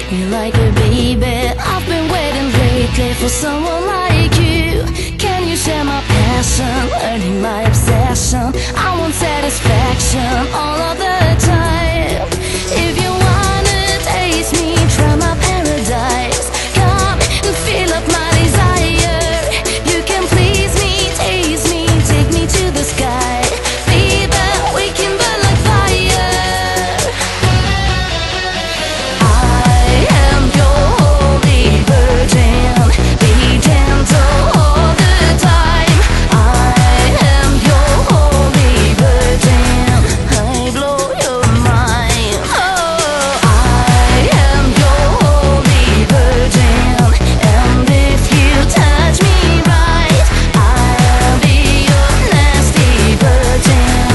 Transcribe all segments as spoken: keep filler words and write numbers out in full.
You're like a baby, I've been waiting lately for someone like you. Can you share my passion, earning my obsession? I want satisfaction all of the time. If you wanna taste me, try my paradise. Come and fill up my desire. You can please me, taste me, take me to the sky. Baby, we can burn like fire. I am your holy virgin. Be gentle all the time. I am your holy virgin. I blow your mind. Oh, I am your holy virgin. And if you touch me right, I'll be your nasty virgin.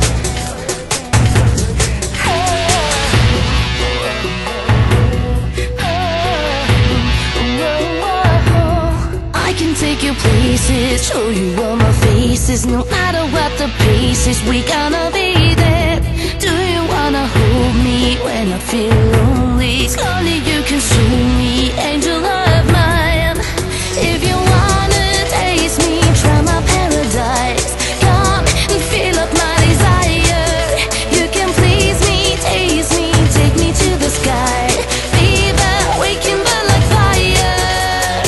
I can take you places, show you all my faces. No matter what the pace is, we gonna be there. Do you wanna hold me when I feel lonely? Slowly you consume me, angel of mine. If you wanna taste me, try my paradise. Come and fill up my desire. You can please me, taste me, take me to the sky. Baby, we can burn like fire.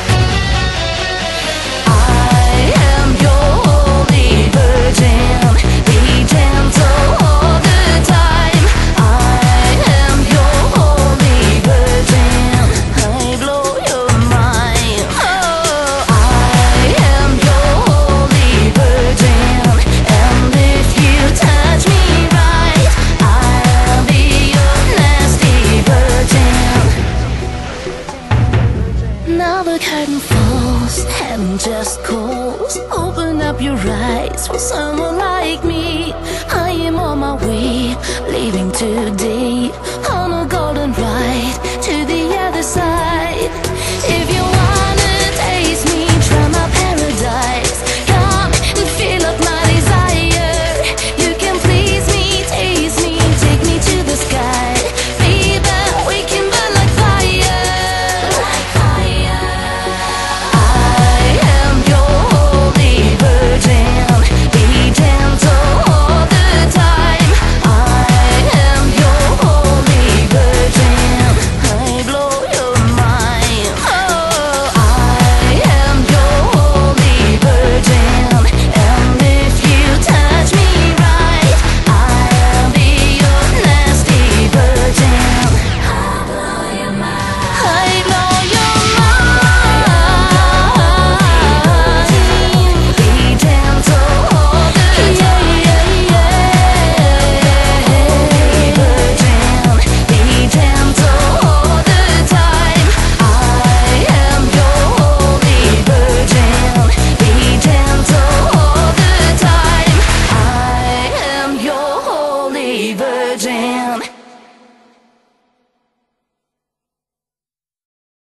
I am your holy virgin. Be gentle all the time. I am your holy virgin. I blow your mind. Oh, I am your holy virgin. And if you touch me right, I'll be your nasty virgin. Now the curtain falls, heaven just calls. Open up your eyes for someone like me. I am on my way, leaving today.